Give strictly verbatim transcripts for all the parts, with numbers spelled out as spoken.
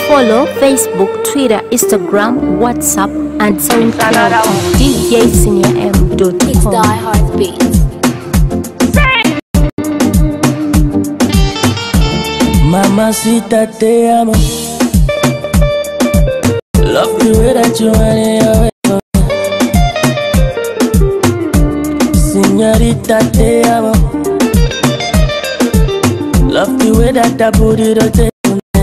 Follow Facebook, Twitter, Instagram, WhatsApp, and SoundCloud at D J Senior M dot com. It's Die Hard Beats. Mamacita, te amo. Love the way that you want it away from me. Señorita, te amo. Love the way that I put it on the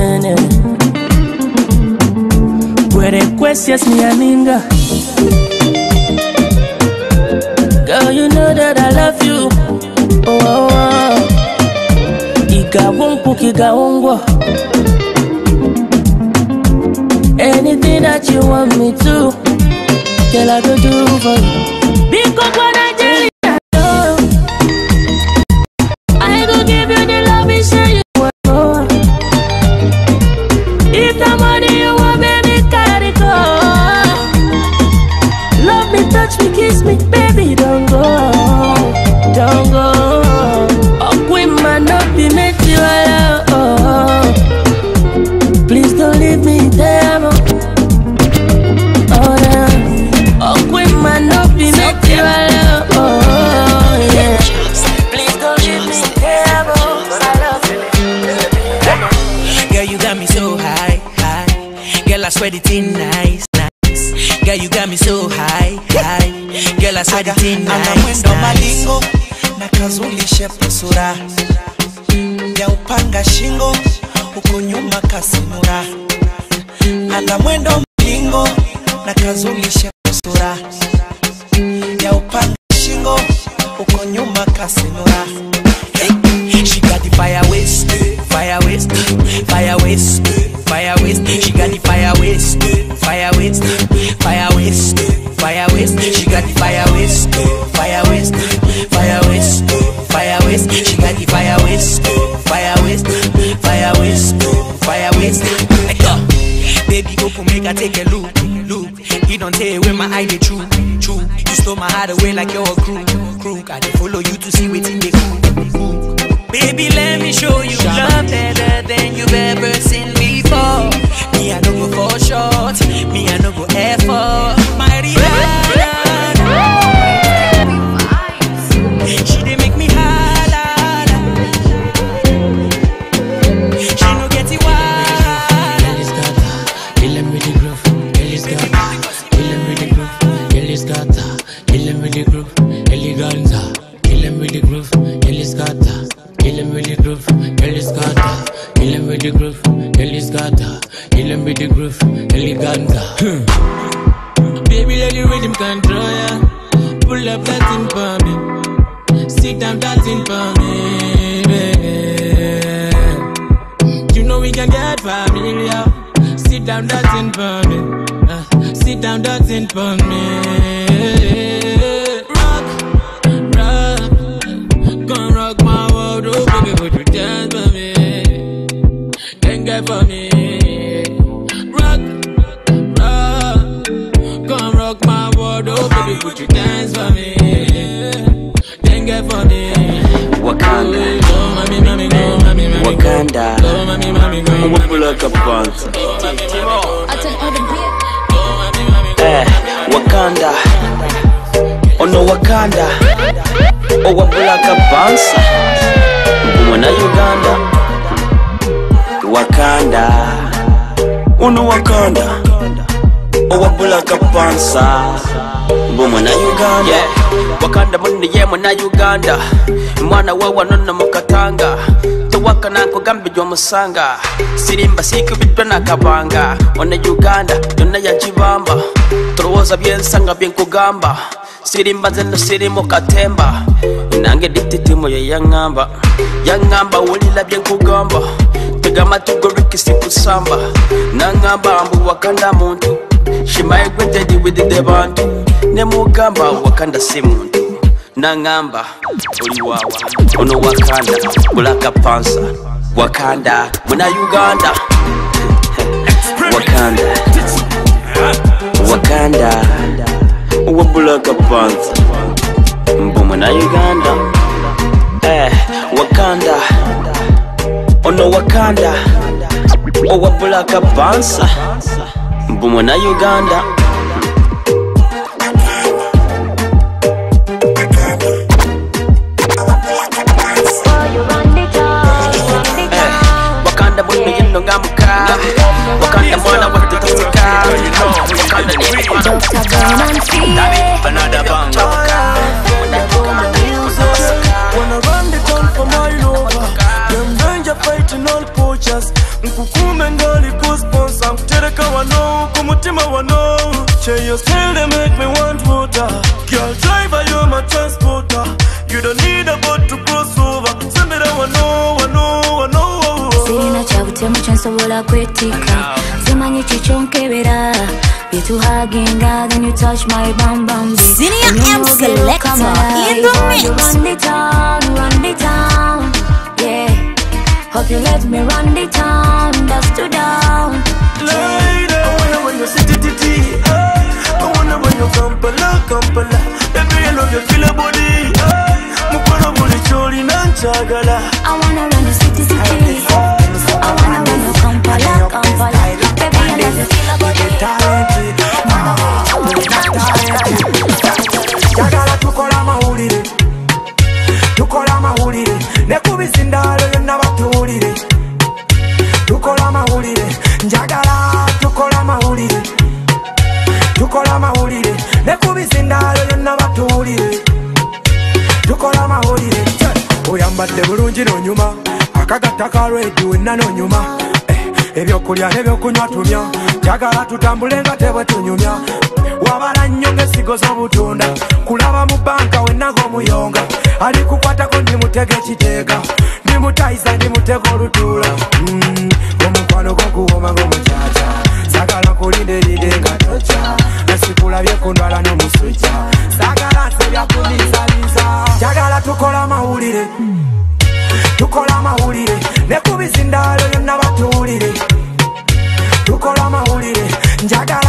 puede cuestias mi amiga. Girl, you know that I love you. Oh, oh, oh. Iga wonku, iga wongwa. Anything that you want me to, girl, I go do for you. Because when I tell you, I go give you the love and show you what more. If the money you want, baby, carry go. Love me, touch me, kiss me, baby, don't go, don't go. Oh, queen man, not be made you alone. Please don't leave me there. I swear the thing nice, nice. Girl, you got me so high, high. Girl, I swear the thing nice, nice. Malingo na kazulishe pusura ya upanga shingo uko nyuma kasimura. Ana mwendo malingo na kazulishe pusura ya upanga shingo uko nyuma kasimura. Hey, she got the fire waste, fire waste, fire waste, fire waste. She got the fire waste, fire waste, fire waste, fire waste. She got the fire waste, fire waste, fire waste, fire waste. She got the fire waste, fire waste, fire waste, fire waste. Hey, yo, baby, go for make I take a look, look. You don't tell where my eye they true, true. You stole my heart away like you're a crew, crew. I dey follow you to see what's in the cool. Baby, let me show you love better than you've ever seen before. Me, I don't go for short. Me, I don't go effort. My Rihanna, she dey make me hard. She no get it wild. Ellis Gata, kill him with the groove. Ellis Gata, kill him with the groove. Ellis Gata, kill him with the groove. Eleganza, kill him with the groove. Ellis Gata. Kill him with the groove, Ellis Gata. Kill him with the groove, Ellis Gata. Kill him with the groove, Eleganza. Baby, let the rhythm control ya. Pull up that thing for me. Sit down that thing for me, baby. You know we can get familiar. Sit down that thing for me. Uh, sit down that thing for me. Rock, rock, come rock my world, oh baby, would you dance for me? Then get for me. Rock, rock, come rock my world, oh baby, would you dance for me? Then get for me. Wakanda, go mami, mami, go mami, mami, Wakanda, go mami, mami, go. What pull like a pants? I turn on the beat. Eh, Wakanda. Oh no, Wakanda. Oh, what pull like a pants? Woman, Uganda. Wakanda. Oh no, Wakanda. Oh, what pull like a pants? Woman, Uganda. Yeah, Wakanda, mundi ye mwana Uganda. Mwana wawa nona mukatanga. Tewaka nako gambi jwa musanga. Sirimba siku bitwa na kabanga. Wana Uganda, yona ya jibamba. Trowoza byensanga byenkugamba. Sirimba zeno sirimo katemba. Nange dititimo ya yangamba. Yangamba ulila byenkugamba. Tegama tugoriki siku samba. Nangamba ambu Wakanda muntu. Shimaye gwetedi widide bantu. Nemugamba Wakanda si muntu. Nangamba uli wawa ono Wakanda Bulaka Pansa Wakanda muna Uganda Wakanda Wakanda uwa Bulaka Pansa mbu muna Uganda eh Wakanda ono Wakanda owa Black Panther mbumo na Uganda. Wakanda bundu yino ngamuka, Wakanda mwana wa tutasika, Wakanda ni another bang. Wanna run the town for my lover. Them danger fighting all poachers. Nkukume ngali kusponsor. Mtereka wano, kumutima wano. Che your style they make me want water. Girl driver you're my transporter. You don't need a boat to cross over. Send me that wano, wano, wano. Sina chabutemu chansobola kwetika. Simanyi chichonkebera. You too hugging God and you touch my bum bum. Senior M Selector in the mix. Run the town, run the town, yeah. Hope you let me run the town, dust to down. Lady, I wonder when you sit it, it, I wonder when you Kampala, Kampala. Baby, I love you, feel a body. Mukwana buli choli nanchagala. I wanna run the city, city. I wanna run the Kampala, Kampala. Baby, I love you, feel a body. Jagala tukola mawulire, tukola mawulire, nekubizindalo yonna batuwulire. Tukola mawulire, njagala tukola mawulire, tukola mawulire, nekubizindalo yonna batuwulire. Tukola mawulire, oyambadde bulungi n'onyuma, akagatta ka radio wenna n'onyuma. Ebyokulya n'ebyokunywa tumya, jagala tutambule nga tebwe tunyumya. Wabala nnyo ng'essigo z'obutunda, kulaba mu banka wenna ng'omuyonga. Alikukwatako ndimutega ekiteeka, ndimutayiza ndimutega olutuula. Omukwano gw'okuwooma ng'omukyakya, saagala kulinderide nga tokya. Nasikulabye ku ndwala n'omusujja, saagala nse byakuliizaliiza. Jagala tukola mawulire, tukola mawulire, ne ku bizindaalo yonna batuwulire. Tukola mawulire, njagala